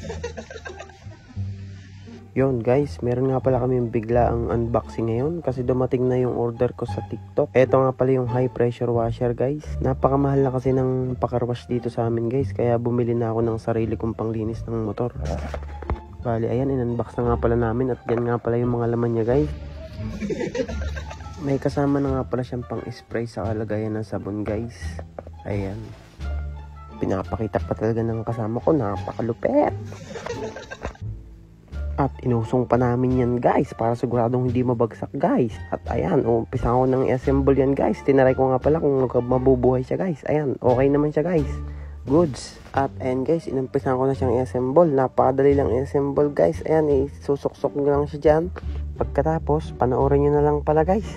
Yun guys, meron nga pala kami bigla ang unboxing ngayon kasi dumating na yung order ko sa TikTok. Eto nga pala yung high pressure washer guys. Napakamahal na kasi ng pakarwash dito sa amin guys, kaya bumili na ako ng sarili kong panglinis ng motor. Bali ayan, in-unbox na nga pala namin at yan nga pala yung mga laman niya guys. May kasama na nga pala siyang pang spray sa kalagayan ng sabon guys. Ayan, pinapakita pa talaga ng kasama ko, napakalupet. At inusong pa namin yan guys para siguradong hindi mabagsak guys. At ayan, umpisa ko nang i-assemble yan guys. Tinaray ko nga pala kung mabubuhay siya guys. Ayan, okay naman siya guys. Goods. At ayan guys, inumpisa ko na siyang i-assemble. Napakadali lang i-assemble guys. Ayan, isusuksok nyo lang siya dyan. Pagkatapos, panoorin nyo na lang pala guys.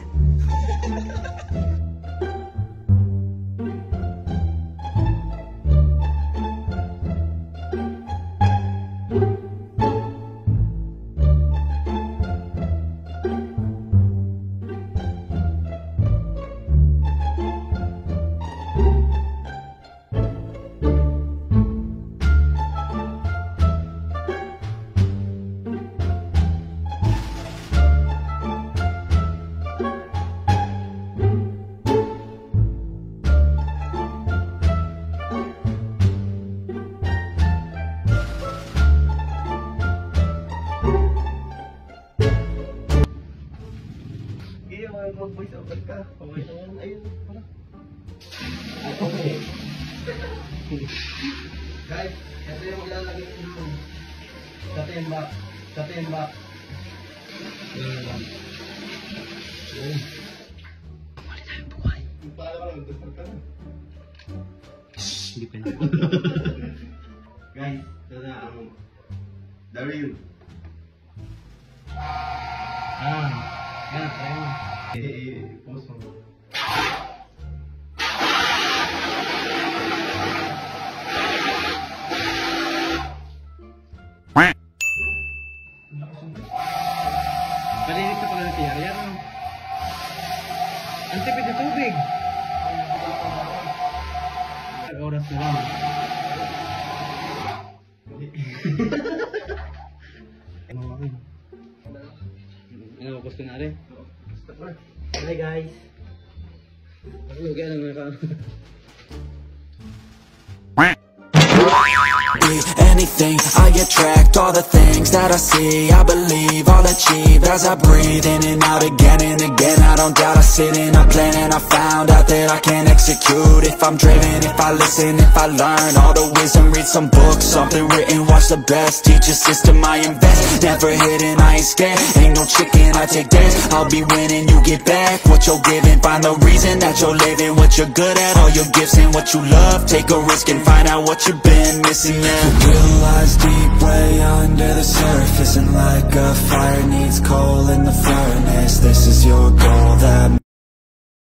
Mag-voice over ka. Okay naman. Ayun. Okay. Guys, ito yung ilalagay nyo sa timba. Sa timba. Ayan lang. Ayan. Pumali tayo buhay. Para ka lang. Dasal ka lang. Hindi pa na. Guys, ito na ang W. Yan, kaya mo. Post mo. Kalinis na pala ng tiyari yan. Ang tipid na tubig. Oras na lang. Ano, gusto na rin? Hi guys. Anything, I attract all the things that I see. I believe I'll achieve as I breathe in and out again and again. I don't doubt, I sit and I plan and I found out that I can execute. If I'm driven, if I listen, if I learn all the wisdom, read some books, something written, watch the best. Teach a system, I invest, never hidden, I ain't scared. Ain't no chicken, I take dance. I'll be winning, you get back what you're giving. Find the reason that you're living, what you're good at, all your gifts and what you love. Take a risk and find out what you've been missing. Lies deep way under the surface, and like a fire needs coal in the furnace. This is your goal that